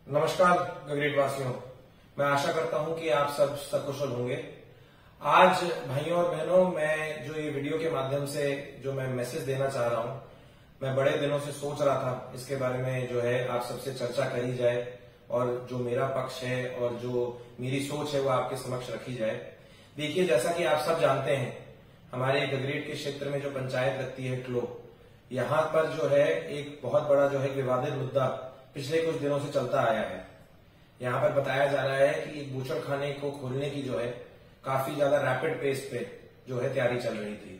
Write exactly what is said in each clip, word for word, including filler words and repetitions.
नमस्कार गगरेट वासियों, मैं आशा करता हूं कि आप सब सकुशल होंगे। आज भाइयों और बहनों, मैं जो ये वीडियो के माध्यम से जो मैं मैसेज देना चाह रहा हूं, मैं बड़े दिनों से सोच रहा था इसके बारे में जो है आप सबसे चर्चा करी जाए और जो मेरा पक्ष है और जो मेरी सोच है वो आपके समक्ष रखी जाए। देखिए, जैसा कि आप सब जानते हैं, हमारे गगरेट के क्षेत्र में जो पंचायत लगती है क्लो, यहाँ पर जो है एक बहुत बड़ा जो है विवादित मुद्दा पिछले कुछ दिनों से चलता आया है। यहाँ पर बताया जा रहा है कि एक बूचड़ खाने को खोलने की जो है काफी ज्यादा रैपिड पेस पे जो है तैयारी चल रही थी।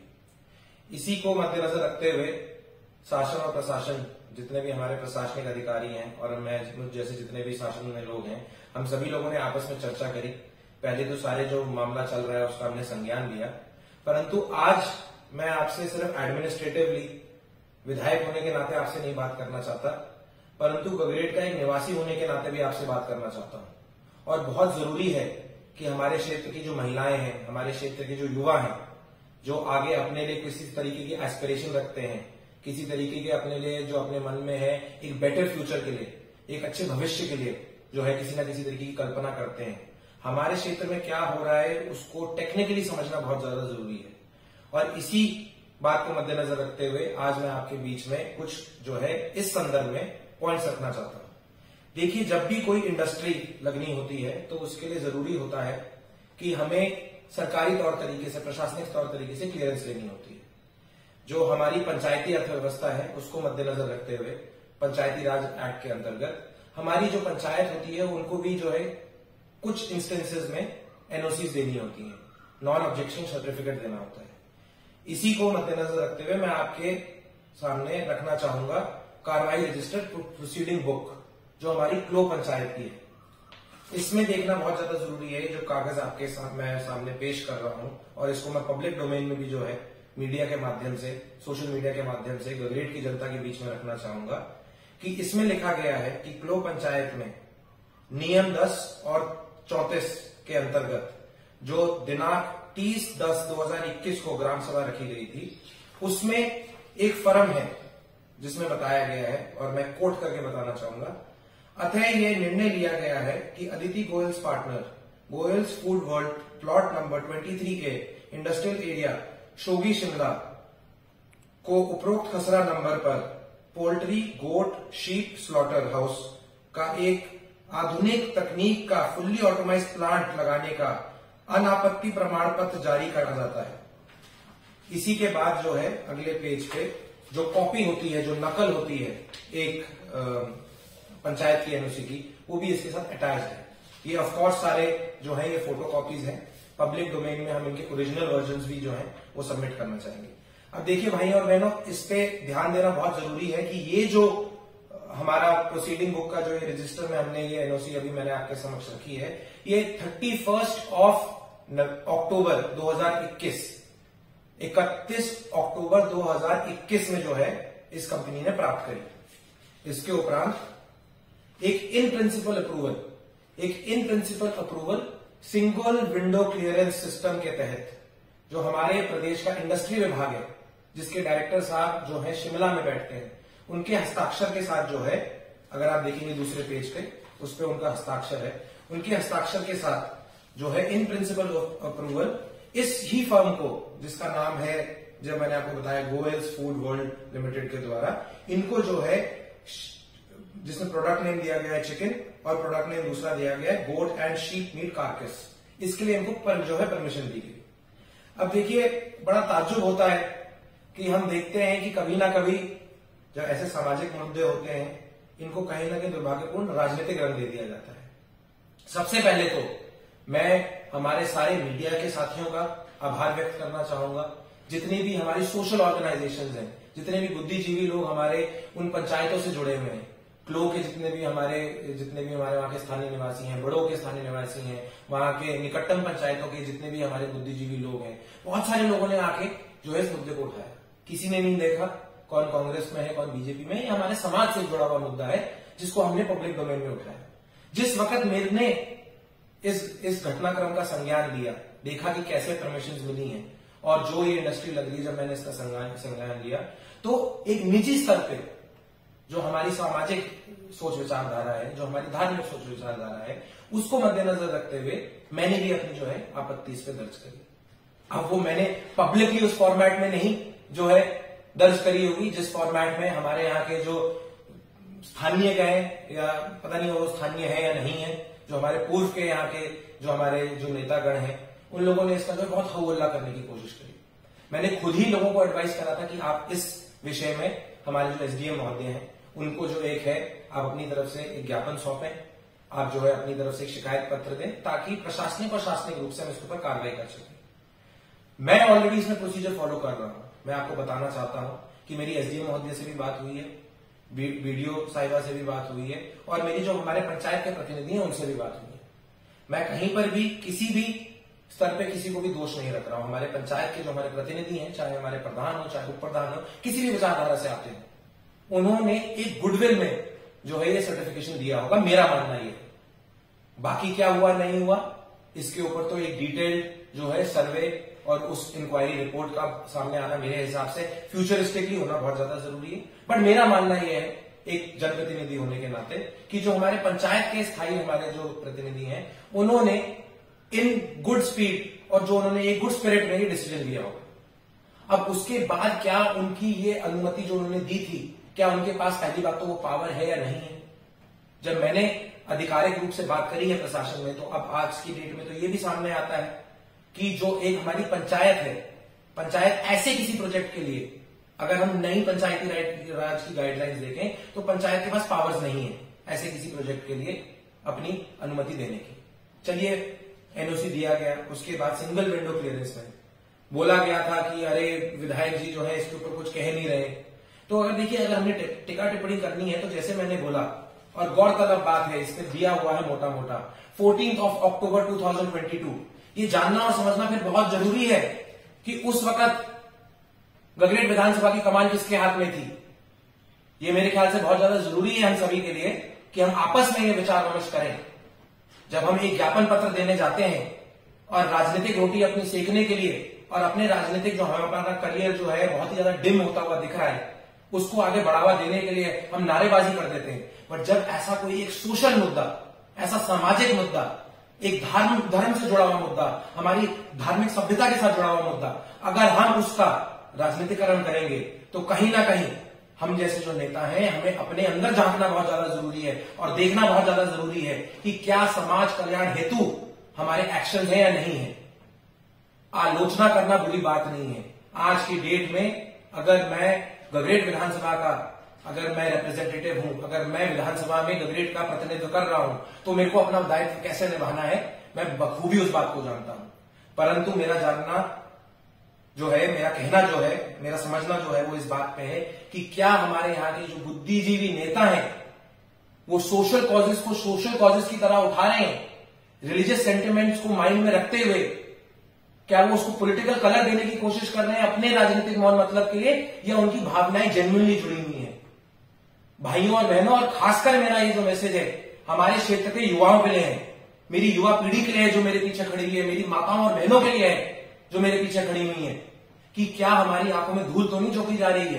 इसी को मद्देनजर रखते हुए शासन और प्रशासन, जितने भी हमारे प्रशासनिक अधिकारी हैं और मैं जैसे जितने भी शासन में लोग हैं, हम सभी लोगों ने आपस में चर्चा करी। पहले तो सारे जो मामला चल रहा है उसका हमने संज्ञान लिया, परंतु आज मैं आपसे सिर्फ एडमिनिस्ट्रेटिवली विधायक होने के नाते आपसे नहीं बात करना चाहता, परंतु गगरेट का एक निवासी होने के नाते भी आपसे बात करना चाहता हूं। और बहुत जरूरी है कि हमारे क्षेत्र की जो महिलाएं हैं, हमारे क्षेत्र के जो युवा हैं, जो आगे अपने लिए किसी तरीके की एस्पिरेशन रखते हैं, किसी तरीके के अपने लिए जो अपने मन में है एक बेटर फ्यूचर के लिए, एक अच्छे भविष्य के लिए जो है किसी न किसी तरीके की कल्पना करते हैं, हमारे क्षेत्र में क्या हो रहा है उसको टेक्निकली समझना बहुत ज्यादा जरूरी है। और इसी बात को मद्देनजर रखते हुए आज मैं आपके बीच में कुछ जो है इस संदर्भ में पॉइंट्स रखना चाहता हूं। देखिए, जब भी कोई इंडस्ट्री लगनी होती है तो उसके लिए जरूरी होता है कि हमें सरकारी तौर तरीके से, प्रशासनिक तौर तरीके से क्लियरेंस लेनी होती है। जो हमारी पंचायती अर्थव्यवस्था है उसको मद्देनजर रखते हुए पंचायती राज एक्ट के अंतर्गत हमारी जो पंचायत होती है उनको भी जो है कुछ इंस्टेंसेस में एनओसी देनी होती है, नॉन ऑब्जेक्शन सर्टिफिकेट देना होता है। इसी को मद्देनजर रखते हुए मैं आपके सामने रखना चाहूंगा कार्रवाई रजिस्टर्ड प्रोसीडिंग बुक, जो हमारी क्लो पंचायत की है। इसमें देखना बहुत ज्यादा जरूरी है। जो कागज आपके साथ मैं सामने पेश कर रहा हूं और इसको मैं पब्लिक डोमेन में भी जो है मीडिया के माध्यम से, सोशल मीडिया के माध्यम से गगरेट की जनता के बीच में रखना चाहूंगा कि इसमें लिखा गया है कि क्लो पंचायत में नियम दस और चौंतीस के अंतर्गत जो दिनांक तीस दस दो हजार इक्कीस को ग्राम सभा रखी गई थी, उसमें एक फर्म है जिसमें बताया गया है, और मैं कोट करके बताना चाहूंगा, अतः यह निर्णय लिया गया है कि Aditi Goyal's partner, Goyal's food world, plot number तेईस A, industrial area, Shoghi Shimla को उपरोक्त खसरा नंबर पर poultry, goat, sheep slaughter house का एक आधुनिक तकनीक का फुल्ली ऑटोमाइज्ड प्लांट लगाने का अनापत्ति प्रमाण पत्र जारी करा जाता है। इसी के बाद जो है अगले पेज पे जो कॉपी होती है, जो नकल होती है एक पंचायत की एनओसी की, वो भी इसके साथ अटैच है। ये ऑफकोर्स सारे जो है ये फोटो कॉपीज हैं। पब्लिक डोमेन में हम इनके ओरिजिनल वर्जन भी जो है वो सबमिट करना चाहेंगे। अब देखिए भाई और बहनों, इस पे ध्यान देना बहुत जरूरी है कि ये जो हमारा प्रोसीडिंग बुक का जो ये रजिस्टर में हमने ये एनओसी अभी मैंने आपके समक्ष रखी है, ये थर्टी फर्स्ट ऑफ अक्टूबर दो हजार इक्कीस इकतीस अक्टूबर दो हजार इक्कीस में जो है इस कंपनी ने प्राप्त करी। इसके उपरांत एक इन प्रिंसिपल अप्रूवल, एक in principle approval single window clearance system के तहत जो हमारे प्रदेश का इंडस्ट्री विभाग है, जिसके डायरेक्टर साहब जो है शिमला में बैठते हैं, उनके हस्ताक्षर के साथ जो है, अगर आप देखेंगे दूसरे पेज पे, उस पर उनका हस्ताक्षर है, उनके हस्ताक्षर के साथ जो है इन प्रिंसिपल अप्रूवल इस ही फर्म को, जिसका नाम है, जब मैंने आपको बताया, गोयल्स फूड वर्ल्ड लिमिटेड के द्वारा, इनको जो है, जिसमें प्रोडक्ट नेम दिया गया है चिकन और प्रोडक्ट नेम दूसरा दिया गया है goat and sheep meat carcass, इसके लिए इनको पर जो है परमिशन दी गई। अब देखिए, बड़ा ताज्जुब होता है कि हम देखते हैं कि कभी ना कभी जो ऐसे सामाजिक मुद्दे होते हैं, इनको कहीं ना कहीं दुर्भाग्यपूर्ण राजनीतिक रंग दे दिया जाता है। सबसे पहले तो मैं हमारे सारे मीडिया के साथियों का आभार व्यक्त करना चाहूंगा, जितनी भी हमारी सोशल ऑर्गेनाइजेशंस हैं, जितने भी बुद्धिजीवी लोग हमारे उन पंचायतों से जुड़े हुए हैं, क्लो के जितने भी हमारे जितने भी हमारे वहां के स्थानीय निवासी हैं, बड़ों के स्थानीय निवासी हैं, वहां के निकटतम पंचायतों के जितने भी हमारे बुद्धिजीवी लोग हैं, बहुत सारे लोगों ने आके जो है इस मुद्दे को उठाया। किसी ने नहीं देखा कौन कांग्रेस में है, कौन बीजेपी में है, हमारे समाज से जुड़ा हुआ मुद्दा है जिसको हमने पब्लिक डोमेन में उठाया। जिस वक्त मेरे इस इस घटनाक्रम का संज्ञान लिया, देखा कि कैसे परमिशन मिली हैं और जो ये इंडस्ट्री लग रही है, जब मैंने इसका संज्ञान संज्ञान लिया तो एक निजी स्तर पे जो हमारी सामाजिक सोच विचारधारा है, जो हमारी धार्मिक सोच विचारधारा है, उसको मद्देनजर रखते हुए मैंने भी अपनी जो है आपत्ति इस पे दर्ज करी। अब वो मैंने पब्लिकली उस फॉर्मेट में नहीं जो है दर्ज करी होगी जिस फॉर्मेट में हमारे यहाँ के जो स्थानीय गए या पता नहीं वो स्थानीय है या नहीं है, जो हमारे पूर्व के यहाँ के जो हमारे जो नेतागण हैं उन लोगों ने इसका जो बहुत हौला करने की कोशिश करी। मैंने खुद ही लोगों को एडवाइस करा था कि आप इस विषय में हमारे जो एसडीएम महोदय हैं उनको जो एक है आप अपनी तरफ से एक ज्ञापन सौंपें, आप जो है अपनी तरफ से एक शिकायत पत्र दें ताकि प्रशासनिक और शासनिक रूप से हम इसके ऊपर कार्रवाई कर सकें। मैं ऑलरेडी इसमें प्रोसीजर फॉलो कर रहा हूं। मैं आपको बताना चाहता हूं कि मेरी एसडीएम महोदय से भी बात हुई है, वीडियो साहिबा से भी बात हुई है और मेरी जो हमारे पंचायत के प्रतिनिधि हैं उनसे भी बात हुई है। मैं कहीं पर भी किसी भी स्तर पे किसी को भी दोष नहीं रख रहा हूं। हमारे पंचायत के जो हमारे प्रतिनिधि हैं, चाहे हमारे प्रधान हो चाहे उप प्रधान हो, किसी भी विचारधारा से आते हैं, उन्होंने एक गुडविल में जो है ये सर्टिफिकेशन दिया होगा, मेरा मानना ये है। बाकी क्या हुआ नहीं हुआ इसके ऊपर तो एक डिटेल्ड जो है सर्वे और उस इंक्वायरी रिपोर्ट का सामने आना मेरे हिसाब से फ्यूचरिस्टिकली होना बहुत ज्यादा जरूरी है। बट मेरा मानना यह है एक जनप्रतिनिधि होने के नाते कि जो हमारे पंचायत के स्थायी हमारे जो प्रतिनिधि हैं उन्होंने इन गुड स्पीड और जो उन्होंने एक गुड स्पिरिट में ये डिसीजन लिया होगा। अब उसके बाद क्या उनकी ये अनुमति जो उन्होंने दी थी, क्या उनके पास पहली बात तो वो पावर है या नहीं है। जब मैंने आधिकारिक रूप से बात करी है प्रशासन में, तो अब आज की डेट में तो ये भी सामने आता है कि जो एक हमारी पंचायत है, पंचायत ऐसे किसी प्रोजेक्ट के लिए अगर हम नई पंचायती राज की गाइडलाइंस देखें तो पंचायत के पास पावर्स नहीं है ऐसे किसी प्रोजेक्ट के लिए अपनी अनुमति देने की। चलिए एनओसी दिया गया, उसके बाद सिंगल विंडो क्लियरेंस में बोला गया था कि अरे विधायक जी जो है इसके ऊपर कुछ कह नहीं रहे। तो अगर देखिए अगर हमने टिक्का टिप्पणी करनी है तो जैसे मैंने बोला, और गौरतलब बात है इसमें दिया हुआ है मोटा मोटा fourteen of October two thousand twenty two. ये जानना और समझना फिर बहुत जरूरी है कि उस वक्त गगरेट विधानसभा की कमान किसके हाथ में थी। ये मेरे ख्याल से बहुत ज्यादा जरूरी है हम सभी के लिए कि हम आपस में ये विचार विमर्श करें। जब हम एक ज्ञापन पत्र देने जाते हैं और राजनीतिक रोटी अपनी सेकने के लिए और अपने राजनीतिक जो हमारा करियर जो है बहुत ही ज्यादा डिम होता हुआ दिख रहा है उसको आगे बढ़ावा देने के लिए हम नारेबाजी कर देते हैं। बट जब ऐसा कोई एक सोशल मुद्दा, ऐसा सामाजिक मुद्दा, एक धर्म धर्म से जुड़ा हुआ मुद्दा, हमारी धार्मिक सभ्यता के साथ जुड़ा हुआ मुद्दा, अगर हम उसका राजनीतिकरण करेंगे तो कहीं ना कहीं हम जैसे जो नेता हैं हमें अपने अंदर झांकना बहुत ज्यादा जरूरी है और देखना बहुत ज्यादा जरूरी है कि क्या समाज कल्याण हेतु हमारे एक्शन है या नहीं है। आलोचना करना बुरी बात नहीं है। आज की डेट में अगर मैं गगरेट विधानसभा का अगर मैं रिप्रेजेंटेटिव हूं, अगर मैं विधानसभा में गगरेट का प्रतिनिधित्व कर रहा हूं तो मेरे को अपना दायित्व कैसे निभाना है मैं बखूबी उस बात को जानता हूं। परंतु मेरा जानना जो है, मेरा कहना जो है, मेरा समझना जो है वो इस बात पे है कि क्या हमारे यहाँ के जो बुद्धिजीवी नेता हैं वो सोशल कॉजेस को सोशल कॉजेस की तरह उठा रहे हैं, रिलीजियस सेंटिमेंट्स को माइंड में रखते हुए क्या वो उसको पॉलिटिकल कलर देने की कोशिश कर रहे हैं अपने राजनीतिक मौन मतलब के लिए, या उनकी भावनाएं जेन्युइनली जुड़ी हुई हैं। भाइयों और बहनों, और खासकर मेरा ये जो मैसेज है हमारे क्षेत्र के युवाओं के लिए है, मेरी युवा पीढ़ी के लिए है जो मेरे पीछे खड़ी हुई है, मेरी माताओं और बहनों के लिए है जो मेरे पीछे खड़ी हुई है, कि क्या हमारी आंखों में धूल तो नहीं झोंकी जा रही है।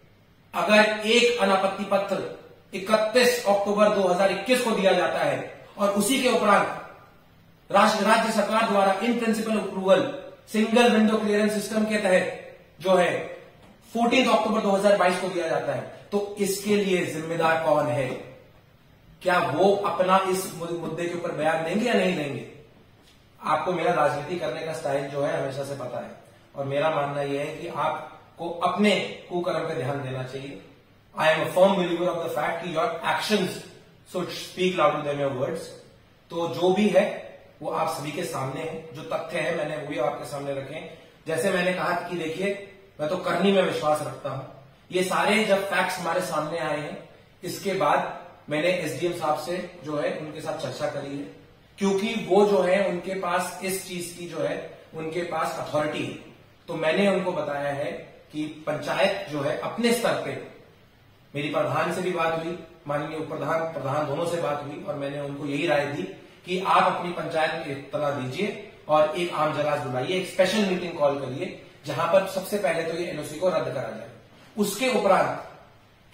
अगर एक अनापत्ति पत्र इकतीस अक्टूबर दो हज़ार इक्कीस को दिया जाता है और उसी के उपरांत राष्ट्र राज्य सरकार द्वारा in principle approval single window clearance system के तहत जो है चौदह अक्टूबर दो हज़ार बाईस को दिया जाता है, तो इसके लिए जिम्मेदार कौन है? क्या वो अपना इस मुद्दे के ऊपर बयान देंगे या नहीं देंगे? आपको मेरा राजनीति करने का स्टाइल जो है हमेशा से पता है और मेरा मानना यह है कि आपको अपने कुकर्म पे ध्यान देना चाहिए। I am a firm believer of the fact कि your actions should speak louder than your words. तो जो भी है वो आप सभी के सामने है, जो तथ्य है मैंने वो भी आपके सामने रखे। जैसे मैंने कहा कि देखिए मैं तो करनी में विश्वास रखता हूं। ये सारे जब फैक्ट्स हमारे सामने आए हैं इसके बाद मैंने एसडीएम साहब से जो है उनके साथ चर्चा करी है, क्योंकि वो जो है उनके पास इस चीज की जो है उनके पास अथॉरिटी है। तो मैंने उनको बताया है कि पंचायत जो है अपने स्तर पे, मेरी प्रधान से भी बात हुई, माननीय उप प्रधान प्रधान दोनों से बात हुई और मैंने उनको यही राय दी कि आप अपनी पंचायत में इत्तला दीजिए और एक आम जलास बुलाइए, एक स्पेशल मीटिंग कॉल करिए जहां पर सबसे पहले तो ये एनओसी को रद्द करा जाए। उसके उपरांत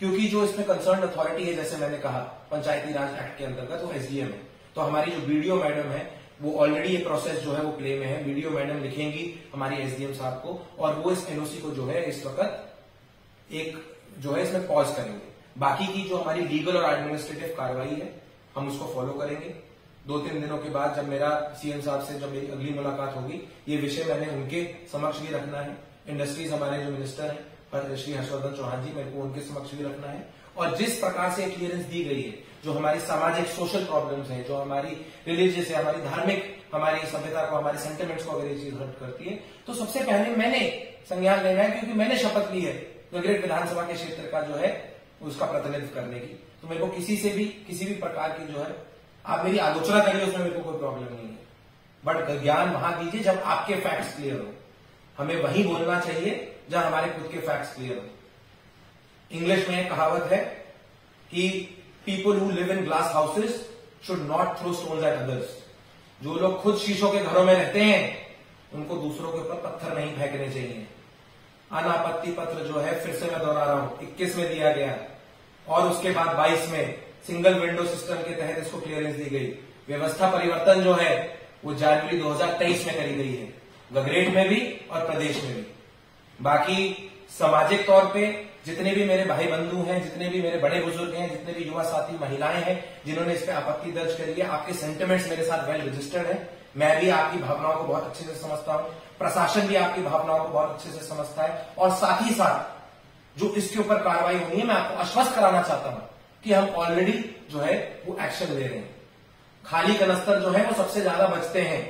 क्योंकि जो इसमें कंसर्न अथॉरिटी है, जैसे मैंने कहा पंचायती राज एक्ट के अंतर्गत, वो एसडीएम है। तो हमारी जो बीडीओ मैडम है वो ऑलरेडी ये प्रोसेस जो है वो प्ले में है। बीडीओ मैडम लिखेंगी हमारी एसडीएम साहब को, और वो इस एनओसी को जो है इस वक्त एक जो है इसमें पॉज करेंगे। बाकी की जो हमारी लीगल और एडमिनिस्ट्रेटिव कार्रवाई है हम उसको फॉलो करेंगे। दो तीन दिनों के बाद जब मेरा सीएम साहब से जब मेरी अगली मुलाकात होगी, ये विषय मैंने उनके समक्ष भी रखना है। इंडस्ट्रीज हमारे जो मिनिस्टर हैं श्री हर्षवर्धन चौहान जी, मेरे को उनके समक्ष भी रखना है। और जिस प्रकार से क्लियरेंस दी गई है, जो हमारी सामाजिक सोशल प्रॉब्लम्स हैं, जो हमारी रिलीजियस है, हमारी धार्मिक, हमारी सभ्यता को, हमारे सेंटिमेंट्स को अगर ये चीज हर्ट करती है, तो सबसे पहले मैंने संज्ञान लेना है, क्योंकि मैंने शपथ ली है गगरेट विधानसभा के क्षेत्र का जो है उसका प्रतिनिधित्व करने की। तो मेरे को किसी से भी किसी भी प्रकार की जो है आप मेरी आलोचना करिए, उसमें मेरे को कोई प्रॉब्लम नहीं है, बट ज्ञान वहां दीजिए जब आपके फैक्ट्स क्लियर हो। हमें वही बोलना चाहिए जहां हमारे खुद के फैक्ट्स क्लियर हो। इंग्लिश में एक कहावत है कि people who live in glass houses should not throw stones at others. जो लोग खुद शीशों के घरों में रहते हैं उनको दूसरों के ऊपर पत्थर नहीं फेंकने चाहिए। अनापत्ति पत्र जो है, फिर से मैं दोहरा रहा हूं, इक्कीस में दिया गया और उसके बाद बाईस में सिंगल विंडो सिस्टम के तहत इसको क्लियरेंस दी गई। व्यवस्था परिवर्तन जो है वो जनवरी दो हजार तेईस में करी गई है, गगरेट में भी और प्रदेश में भी। बाकी सामाजिक तौर पे जितने भी मेरे भाई बंधु हैं, जितने भी मेरे बड़े बुजुर्ग हैं, जितने भी युवा साथी महिलाएं हैं जिन्होंने इस पे आपत्ति दर्ज करी है, आपके सेंटिमेंट्स मेरे साथ वेल रजिस्टर्ड है। मैं भी आपकी भावनाओं को बहुत अच्छे से समझता हूं, प्रशासन भी आपकी भावनाओं को बहुत अच्छे से समझता है। और साथ ही साथ जो इसके ऊपर कार्रवाई होनी है, मैं आपको आश्वस्त कराना चाहता हूं कि हम ऑलरेडी जो है वो एक्शन ले रहे हैं। खाली कनस्तर जो है वो सबसे ज्यादा बचते हैं।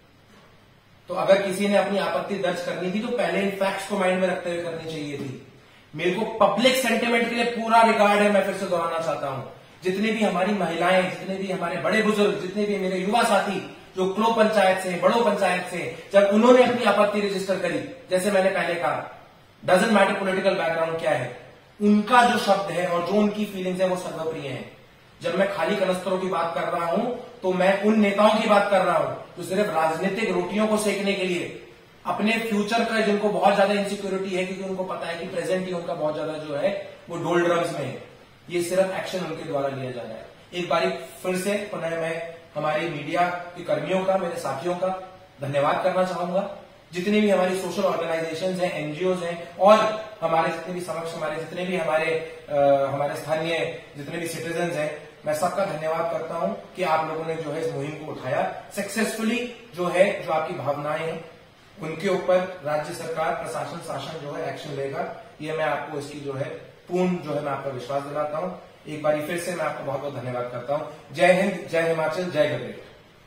तो अगर किसी ने अपनी आपत्ति दर्ज करनी थी तो पहले इन फैक्ट्स को माइंड में रखते हुए करनी चाहिए थी। मेरे को पब्लिक सेंटिमेंट के लिए पूरा रिकॉर्ड है, मैं फिर से दोहराना चाहता हूं। जितने भी हमारी महिलाएं, जितने भी हमारे बड़े बुजुर्ग, जितने भी मेरे युवा साथी जो क्लो पंचायत से, बड़ो पंचायत से, जब उन्होंने अपनी आपत्ति रजिस्टर करी, जैसे मैंने पहले कहा, डजंट मैटर पॉलिटिकल बैकग्राउंड क्या है, उनका जो शब्द है और जो उनकी फीलिंग्स है वो सर्वप्रिय है। जब मैं खाली कनस्तरों की बात कर रहा हूं तो मैं उन नेताओं की बात कर रहा हूं जो सिर्फ राजनीतिक रोटियों को सेकने के लिए अपने फ्यूचर का, जिनको बहुत ज्यादा इनसिक्योरिटी है क्योंकि उनको पता है कि प्रेजेंट ही उनका बहुत ज्यादा जो है वो डोल्ड्रम्स में है, ये सिर्फ एक्शन उनके द्वारा लिया जा रहा है। एक बारी फिर से पुनः मैं हमारे मीडिया के कर्मियों का, मेरे साथियों का धन्यवाद करना चाहूंगा। जितने भी हमारी सोशल ऑर्गेनाइजेशंस हैं, एनजीओज हैं, और हमारे जितने भी समक्ष हमारे जितने भी हमारे आ, हमारे स्थानीय जितने भी सिटीजन हैं, मैं सबका धन्यवाद करता हूं कि आप लोगों ने जो है इस मुहिम को उठाया सक्सेसफुली। जो है जो आपकी भावनाएं हैं उनके ऊपर राज्य सरकार, प्रशासन, शासन जो है एक्शन लेगा, ये मैं आपको इसकी जो है पूर्ण जो है मैं आपका विश्वास दिलाता हूं। एक बार फिर से मैं आपको बहुत बहुत धन्यवाद करता हूं। जय हिंद, जय हिमाचल, जय गगरेट।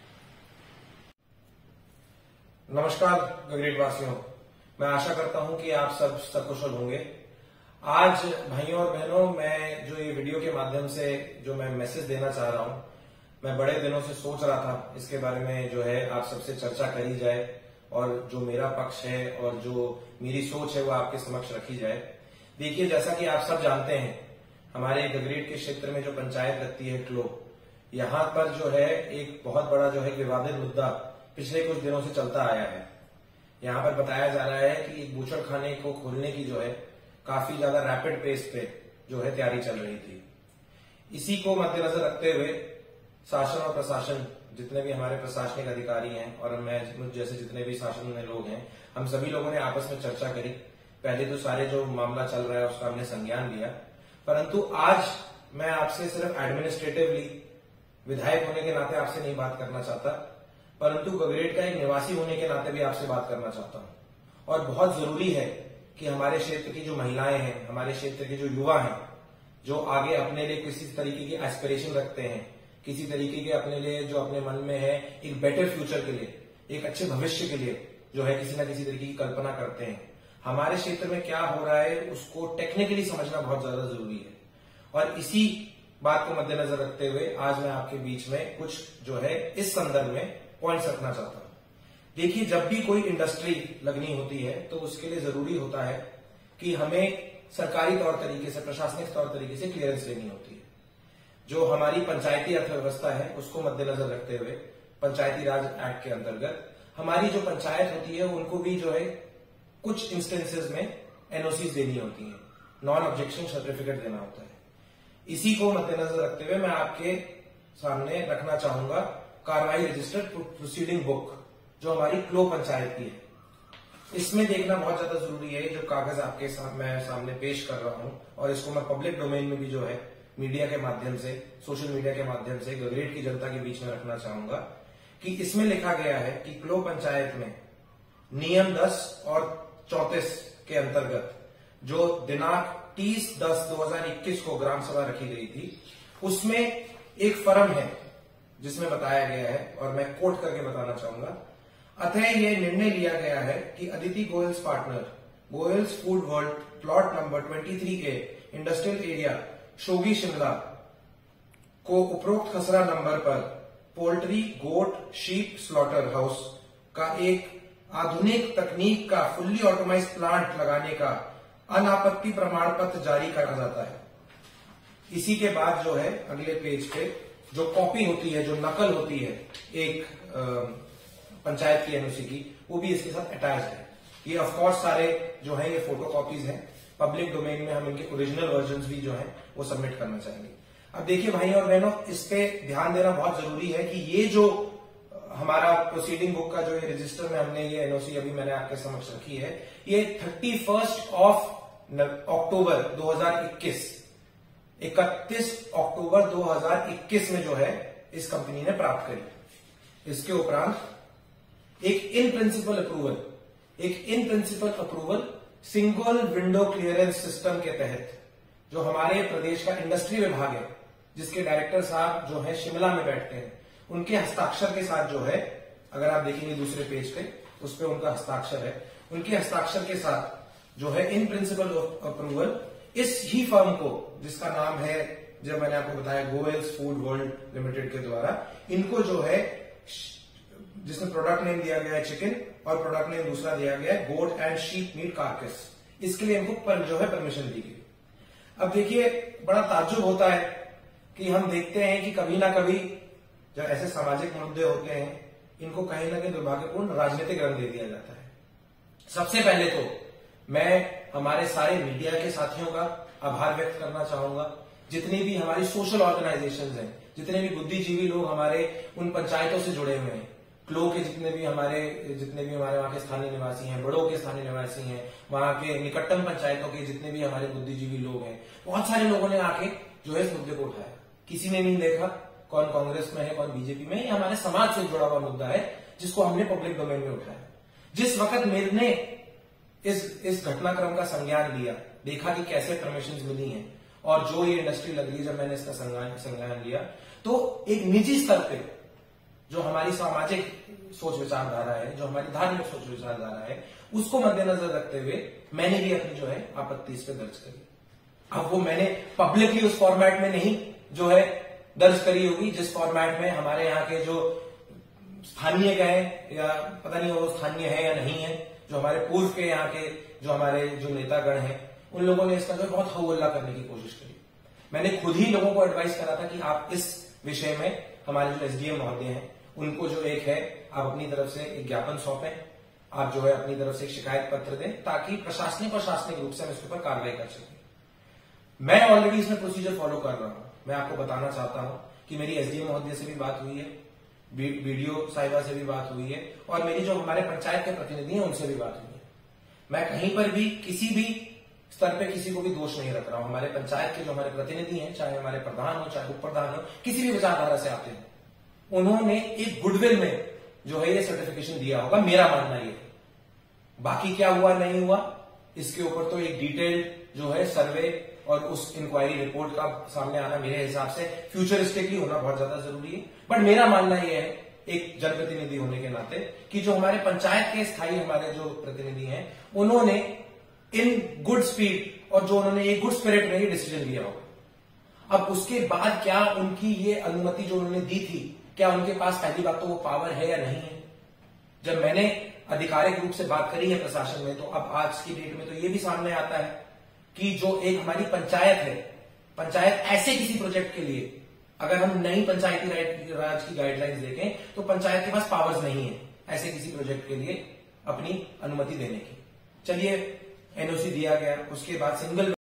नमस्कार गगरेट वासियों, मैं आशा करता हूं कि आप सब सकुशल होंगे। आज भाइयों और बहनों, मैं जो ये वीडियो के माध्यम से जो मैं मैसेज देना चाह रहा हूं, मैं बड़े दिनों से सोच रहा था इसके बारे में जो है आप सबसे चर्चा करी जाए और जो मेरा पक्ष है और जो मेरी सोच है वो आपके समक्ष रखी जाए। देखिए, जैसा कि आप सब जानते हैं, हमारे गगरेट के क्षेत्र में जो पंचायत लगती है क्लो, यहां पर जो है एक बहुत बड़ा जो है विवादित मुद्दा पिछले कुछ दिनों से चलता आया है। यहां पर बताया जा रहा है कि एक बूचड़ खाने को खोलने की जो है काफी ज्यादा रैपिड पेस पे जो है तैयारी चल रही थी। इसी को मद्देनजर रखते हुए शासन और प्रशासन, जितने भी हमारे प्रशासनिक अधिकारी हैं और मैं मुझ जैसे जितने भी शासन में लोग हैं, हम सभी लोगों ने आपस में चर्चा करी। पहले तो सारे जो मामला चल रहा है उसका हमने संज्ञान लिया, परंतु आज मैं आपसे सिर्फ एडमिनिस्ट्रेटिवली विधायक होने के नाते आपसे नहीं बात करना चाहता, परंतु गगरेट का एक निवासी होने के नाते भी आपसे बात करना चाहता हूं। और बहुत जरूरी है कि हमारे क्षेत्र की जो महिलाएं हैं, हमारे क्षेत्र के जो युवा हैं, जो आगे अपने लिए किसी तरीके की एस्पिरेशन रखते हैं, किसी तरीके के अपने लिए जो अपने मन में है एक बेटर फ्यूचर के लिए, एक अच्छे भविष्य के लिए जो है किसी ना किसी तरीके की कल्पना करते हैं, हमारे क्षेत्र में क्या हो रहा है उसको टेक्निकली समझना बहुत ज्यादा जरूरी है। और इसी बात को मद्देनजर रखते हुए आज मैं आपके बीच में कुछ जो है इस संदर्भ में पॉइंट्स रखना चाहता हूं। देखिए, जब भी कोई इंडस्ट्री लगनी होती है तो उसके लिए जरूरी होता है कि हमें सरकारी तौर तरीके से, प्रशासनिक तौर तरीके से क्लियरेंस लेनी होती है। जो हमारी पंचायती अर्थव्यवस्था है उसको मद्देनजर रखते हुए पंचायती राज एक्ट के अंतर्गत हमारी जो पंचायत होती है उनको भी जो है कुछ इंस्टेंसेस में एनओसी देनी होती है। नॉन ऑब्जेक्शन सर्टिफिकेट देना होता है। इसी को मद्देनजर रखते हुए मैं आपके सामने रखना चाहूंगा कार्रवाई रजिस्टर्ड प्रोसीडिंग बुक, जो हमारी क्लो पंचायत की है। इसमें देखना बहुत ज्यादा जरूरी है। जो कागज आपके साथ मैं सामने पेश कर रहा हूं, और इसको मैं पब्लिक डोमेन में भी जो है मीडिया के माध्यम से, सोशल मीडिया के माध्यम से गगरेट की जनता के बीच में रखना चाहूंगा कि इसमें लिखा गया है कि क्लो पंचायत में नियम दस और चौतीस के अंतर्गत जो दिनांक तीस दस दो हजार इक्कीस को ग्राम सभा रखी गई थी, उसमें एक फर्म है जिसमें बताया गया है, और मैं कोट करके बताना चाहूंगा, अतः यह निर्णय लिया गया है कि Aditi Goyal's partner Goyal's food world plot number तेईस A industrial area Shoghi Shimla को उपरोक्त खसरा नंबर पर poultry goat sheep slaughter house का एक आधुनिक तकनीक का फुल्ली ऑटोमाइज प्लांट लगाने का अनापत्ति प्रमाण पत्र जारी करा जाता है। इसी के बाद जो है अगले पेज पे जो कॉपी होती है, जो नकल होती है एक पंचायत की एनओसी की, वो भी इसके साथ अटैच है। ये ऑफकोर्स सारे जो है ये फोटो कॉपीज हैं। पब्लिक डोमेन में हम इनके ओरिजिनल वर्जन भी जो है वो सबमिट करना चाहेंगे। अब देखिए भाई और बहनों, इस पे ध्यान देना बहुत जरूरी है कि ये जो हमारा प्रोसीडिंग बुक का जो ये रजिस्टर में हमने ये एनओसी अभी मैंने आपके समक्ष रखी है, ये थर्टी फर्स्ट ऑफ अक्टूबर दो हजार इक्कीस इकतीस अक्टूबर दो हजार इक्कीस में जो है इस कंपनी ने प्राप्त करी। इसके उपरांत एक इन प्रिंसिपल अप्रूवल एक in principle approval single window clearance system के तहत जो हमारे प्रदेश का इंडस्ट्री विभाग है, जिसके डायरेक्टर साहब जो है शिमला में बैठते हैं, उनके हस्ताक्षर के साथ जो है, अगर आप देखेंगे दूसरे पेज पे उस पे उनका हस्ताक्षर है, उनके हस्ताक्षर के साथ जो है इन प्रिंसिपल अप्रूवल इस ही फर्म को, जिसका नाम है जो मैंने आपको बताया गोयल्स फूड वर्ल्ड लिमिटेड के द्वारा, इनको जो है जिसमें प्रोडक्ट नेम दिया गया है चिकन और प्रोडक्ट नेम दूसरा दिया गया है goat and sheep meat carcass, इसके लिए इनको पर जो है परमिशन दी गई। अब देखिए बड़ा ताज्जुब होता है कि हम देखते हैं कि कभी ना कभी जो ऐसे सामाजिक मुद्दे होते हैं, इनको कहीं ना कहीं दुर्भाग्यपूर्ण राजनीतिक रंग दे दिया जाता है। सबसे पहले तो मैं हमारे सारे मीडिया के साथियों का आभार व्यक्त करना चाहूंगा, जितनी भी हमारी सोशल ऑर्गेनाइजेशंस हैं, जितने भी बुद्धिजीवी लोग हमारे उन पंचायतों से जुड़े हुए हैं, क्लो के जितने भी हमारे जितने भी हमारे वहां के स्थानीय निवासी हैं, बड़ों के स्थानीय निवासी हैं, वहां के निकटतम पंचायतों के जितने भी हमारे बुद्धिजीवी लोग हैं, बहुत सारे लोगों ने आके जो है इस मुद्दे को उठाया। किसी ने नहीं देखा कौन कांग्रेस में है कौन बीजेपी में, ये हमारे समाज से जुड़ा हुआ मुद्दा है जिसको हमने पब्लिक डोमेन में उठाया। जिस वक्त मेरे इस इस घटनाक्रम का संज्ञान लिया, देखा कि कैसे परमिशन मिली हैं और जो ये इंडस्ट्री लग रही है, जब मैंने इसका संज्ञान लिया तो एक निजी स्तर पे जो हमारी सामाजिक सोच विचारधारा है, जो हमारी धार्मिक सोच विचारधारा है, उसको मद्देनजर रखते हुए मैंने भी अपनी जो है आपत्ति इस पे दर्ज करी। अब वो मैंने पब्लिकली उस फॉर्मेट में नहीं जो है दर्ज करी होगी जिस फॉर्मेट में हमारे यहाँ के जो स्थानीय कहें या पता नहीं वो स्थानीय है या नहीं है, जो हमारे पूर्व के यहाँ के जो हमारे जो नेतागण हैं, उन लोगों ने इसका जो बहुत हौला करने की कोशिश करी। मैंने खुद ही लोगों को एडवाइस करा था कि आप इस विषय में हमारे जो एसडीएम महोदय हैं उनको जो एक है आप अपनी तरफ से एक ज्ञापन सौंपें, आप जो है अपनी तरफ से एक शिकायत पत्र दें, ताकि प्रशासनिक और शासनिक रूप से हम इसके ऊपर कार्रवाई कर सकें। मैं ऑलरेडी इसमें प्रोसीजर फॉलो कर रहा हूं। मैं आपको बताना चाहता हूं कि मेरी एसडीएम महोदय से भी बात हुई है, वीडियो साहिबा से भी बात हुई है, और मेरी जो हमारे पंचायत के प्रतिनिधि हैं उनसे भी बात हुई है। मैं कहीं पर भी किसी भी स्तर पे किसी को भी दोष नहीं रख रहा हूं। हमारे पंचायत के जो हमारे प्रतिनिधि हैं, चाहे हमारे प्रधान हो चाहे उप प्रधान हो, किसी भी विचारधारा से आते हैं, उन्होंने एक गुडविल में जो है ये सर्टिफिकेशन दिया होगा, मेरा मानना ये है। बाकी क्या हुआ नहीं हुआ इसके ऊपर तो एक डिटेल्ड जो है सर्वे और उस इंक्वायरी रिपोर्ट का सामने आना मेरे हिसाब से फ्यूचरिस्टिकली होना बहुत ज्यादा जरूरी है। बट मेरा मानना यह है एक जनप्रतिनिधि होने के नाते कि जो हमारे पंचायत के स्थायी हमारे जो प्रतिनिधि हैं, उन्होंने इन गुड स्पीड और जो उन्होंने एक गुड स्पिरिट में ये डिसीजन लिया होगा। अब उसके बाद क्या उनकी ये अनुमति जो उन्होंने दी थी, क्या उनके पास पहली बात तो वो पावर है या नहीं है? जब मैंने आधिकारिक रूप से बात करी है प्रशासन में, तो अब आज की डेट में तो ये भी सामने आता है कि जो एक हमारी पंचायत है, पंचायत ऐसे किसी प्रोजेक्ट के लिए, अगर हम नई पंचायती राज की गाइडलाइंस देखें तो पंचायत के पास पावर्स नहीं है ऐसे किसी प्रोजेक्ट के लिए अपनी अनुमति देने की। चलिए एनओसी दिया गया, उसके बाद सिंगल